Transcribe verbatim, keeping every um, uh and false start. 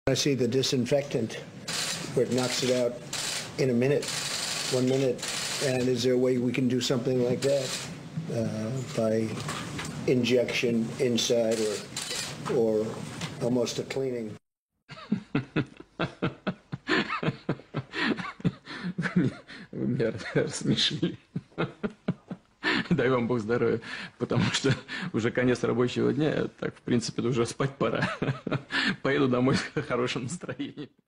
I see the disinfectant where it knocks it out in a minute, one minute. And is there a way we can do something like that uh, by injection inside or or almost a cleaning? Вы меня рассмешили. Дай вам Бог здоровья, потому что уже конец рабочего дня, так, в принципе, уже спать пора. Поеду домой с хорошим настроением.